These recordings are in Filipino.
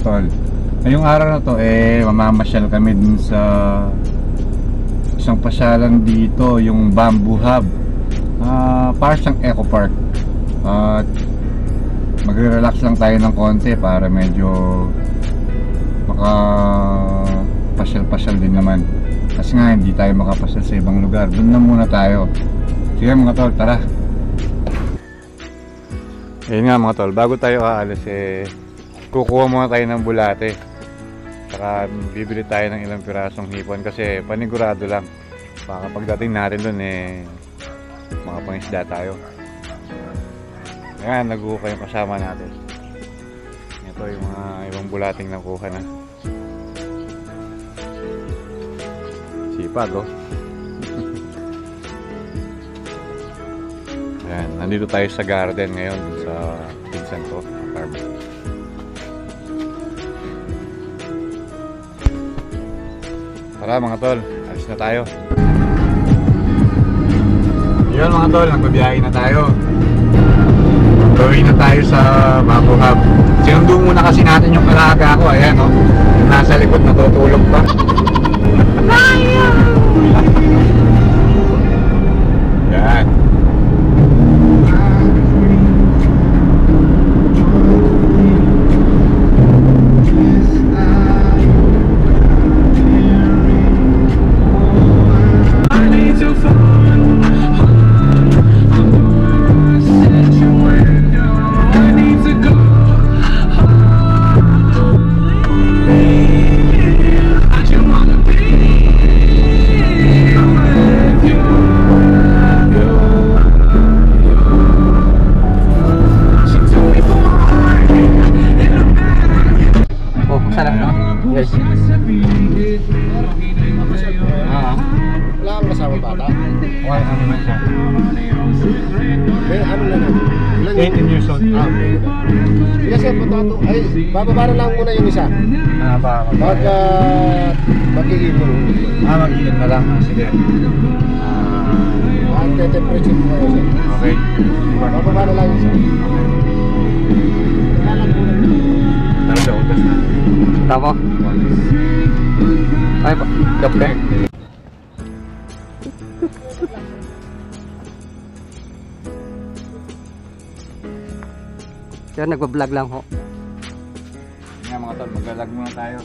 tol. Ngayong araw na to mamamasyal kami dun sa isang pasyalan dito, yung Bamboo Hub. Para siyang eco park. At magre-relax lang tayo ng konti para medyo pasyal-pasyal din naman. Kasi nga hindi tayo makapasyal sa ibang lugar. Doon na muna tayo. Sige mga tol, tara. Ayun nga mga tol, bago tayo aalis kukuha muna tayo ng bulate. Saka bibili tayo ng ilang pirasong hipon kasi panigurado lang. Baka pagdating natin doon makapangisda tayo. Ayan, nagkuha yung kasama natin. Ito yung mga ibang bulating nakuha na. Sipag oh. Ayan, nandito tayo sa garden ngayon sa pinsan ko, farm. Tara mga tol, alis na tayo. Yun mga tol, nagbabiyahe na tayo. Gawin na tayo sa Bamboo Hub. Sinundo muna kasi natin yung alaga ko. Ayan o, yung nasa likod natutulog pa. Yan. Yes. Wala kang kasama bata? Wala ka naman siya. May ano na lang? 18 years old. Okay. Kasi potato, ay, bababa na lang muna yung isa. Magigipon. Mag-iin na lang. Sige. Temperature mo kayo sir. Okay. Bababa na lang yung isa. Talaga, utas na. Tama. Ay pa, kape. Kaya nagpa-vlog lang ho. Nga mga tol, maglalag muna tayo.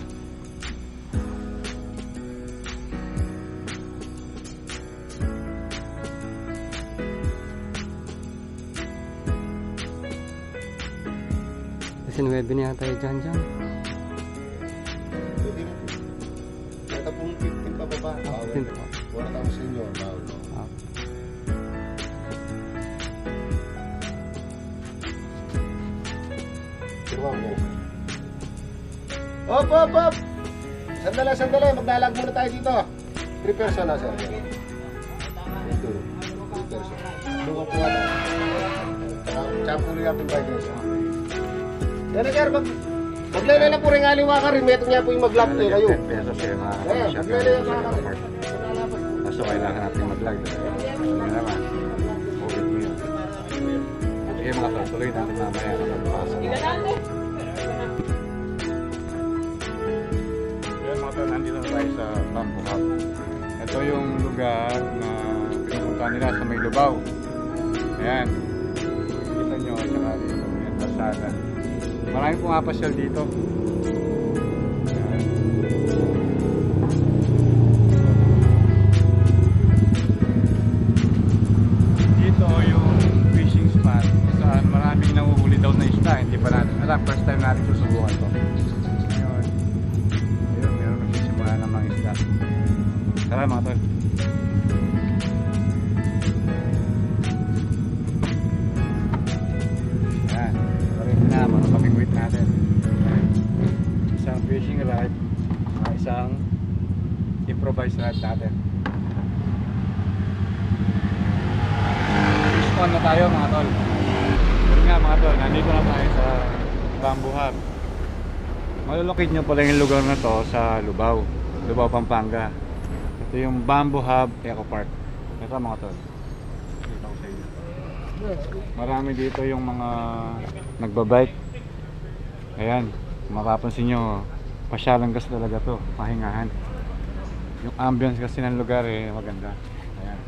Kasi 9 niya tayo dyan. Ito pong 15 pa baba. 15 pa. Wala tao sa inyo. Op! Sandali. Maglalag muna tayo dito. 3 person na sir. 3 person. Luwa po na. Champulo yapin tayo sir. Yan na sir, maglala na po rin aliwa ka rin. Meto niya po yung mag-vlog kayo. 10 pesos mga Maglala yung mga ka rin. Kaso kailangan natin mag-vlog. Ano naman? COVID mo yun. Sige mga tol, tuloy natin mamaya na magpasok. Yan mga tol, nandito na tayo sa Bamboo Hub. Ito yung lugar na pinupunta nila sa May Lubaw. Ayan. Kita nyo, saka dito yung pasada. Marami pumapasyal dito. Ayan. Dito yung fishing spot saan maraming nanguhuli daw na isda. Hindi pa natin alam. First time natin susubukan to. Ngayon, meron nagsisimula ng mga isda. Tara mga tol. Ayan. Parin na mga pamingwit natin. Isang fishing rod. Isang improvised rod natin. Fish pond na tayo mga tol. Yun nga mga tol, nandito na tayo sa Bamboo Hub. Malulokit nyo pala yung lugar na to sa Lubao, Pampanga. Ito yung Bamboo Hub Eco Park. Ito mga tol, dito ko sa inyo. Marami dito yung mga nagbabike. Ayan, mapapansin nyo, pasyalan kasi talaga to, pahingahan. Yung ambience kasi ng lugar eh, maganda. Ayan.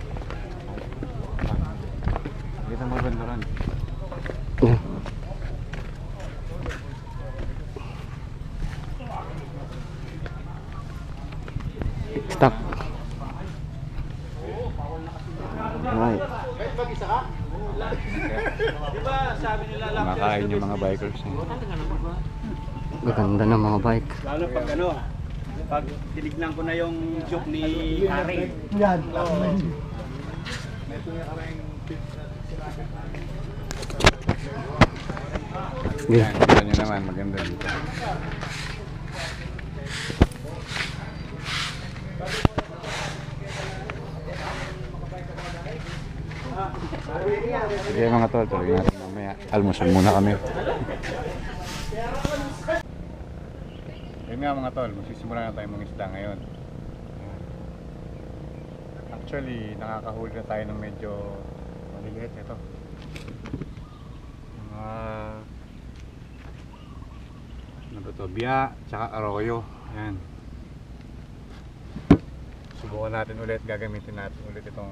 Kita mo ba ron? Yeah. Stop. Alright. Kumakain yung mga bikers eh. Gaganda ng mga bike. Lalo pag ano, pag tinignan ko na yung joke ni Ari. Ayan, kita nyo naman, maganda dito. Sige mga tol, tuloy natin mamaya. Almusal muna kami. Yun nga mga tol, magsisimula na tayo mga isda ngayon. Actually, nakakahuli na tayo ng medyo maliliit ito. Mga ano ba ito? Biya, tsaka arroyo. Ayan. Subukan natin ulit, gagamitin natin ulit itong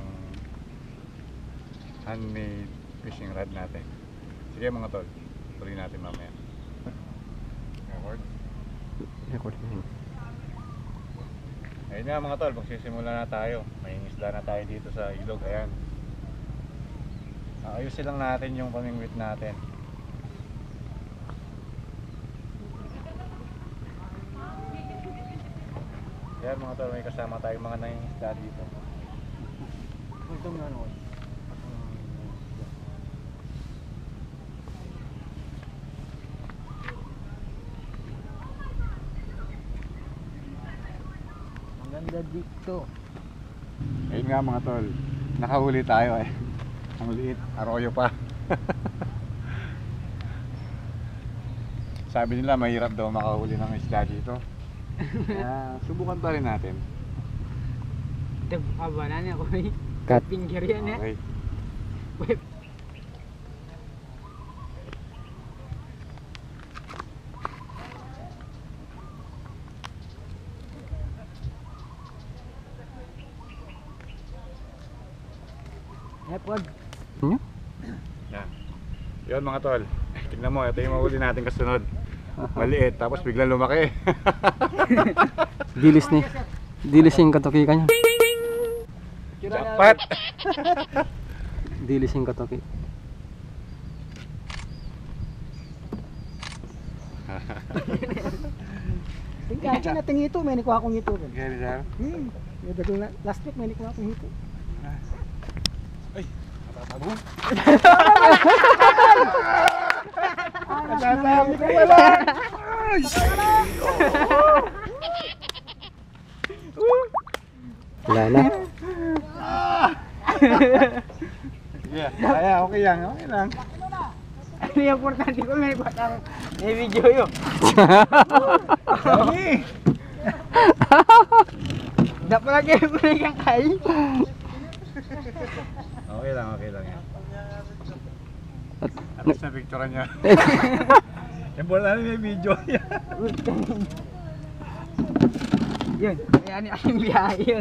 handmade fishing rod natin. Sige mga tol, tuloy natin mamaya. Record? Record na. Ayun nga mga tol, magsisimula na tayo. May isda na tayo dito sa ilog. Ayan. Ayusin lang natin yung pamingwit natin. Ayan mga tol, may kasama tayong mga nangingisda dito. Ito nga naman. Ganda dito. Ayun nga mga tol, nakahuli tayo eh. Ang liit, arroyo pa. Sabi nila mahirap daw makahuli ng isda dito. Kaya subukan pa rin natin. Ito, kabanan niya ko eh. Cut. Finger yan eh. Okay. Epod. Ano? Yan. Yun mga tol. Tignan mo, ito yung mahuli natin kasunod. Maliit, tapos biglang lumaki. Dilis ni. Dilis yung katoki kanya. Jackpot! Dilis yung katoki. Tingnan natin ito, may nikuha akong ito. Gani sir? May dagol na, last week may nikuha akong ito. Ay, natatabo. Natatabo ko wala. Wala na. Sige, kaya okay lang, okay lang. Ano yung importante ko, may batang, may video yun. Dami! Dapat lagi yung kang kay. Okay lang yan. At least na picture niya. Yung bola na may video niya. Yun, ayan yung biyahe yun.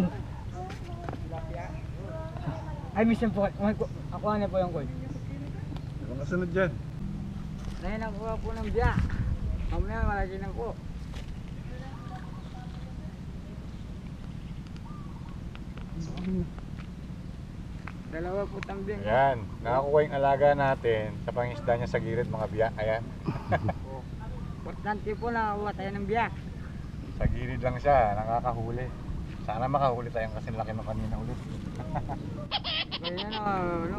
Ay, mission po. Ako ano po yung call. Ano kasunod dyan? Ngayon nakuha po ng biya. Mamaya malaki na po. Dalawa po tambing. Ayan, nakakuha yung alaga natin sa pangisda niya sa gilid mga biya. Ayan, Importante po na nakuha tayo ng biya. sa gilid lang siya, nakakahuli. Sana makahuli tayong kasi laki ng kanina ulit. Kaya ano.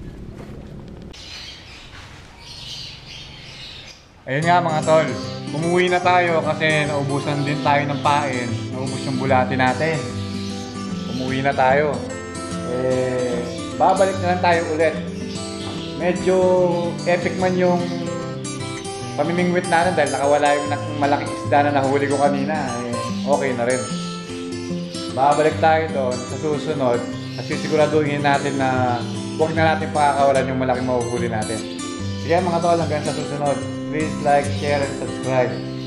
Ayun nga mga tol, umuwi na tayo kasi naubusan din tayo ng pain. Naubos yung bulati natin. Umuwi na tayo. Babalik na lang tayo ulit. Medyo epic man yung pamimingwit natin dahil nakawala yung malaking isda na nahuli ko kanina. Okay na rin. Babalik tayo doon sa susunod at sisiguraduhin natin na huwag na natin pakakawalan yung malaking mahuhuli natin. Sige mga tol, hanggang sa susunod. Please like, share, and subscribe.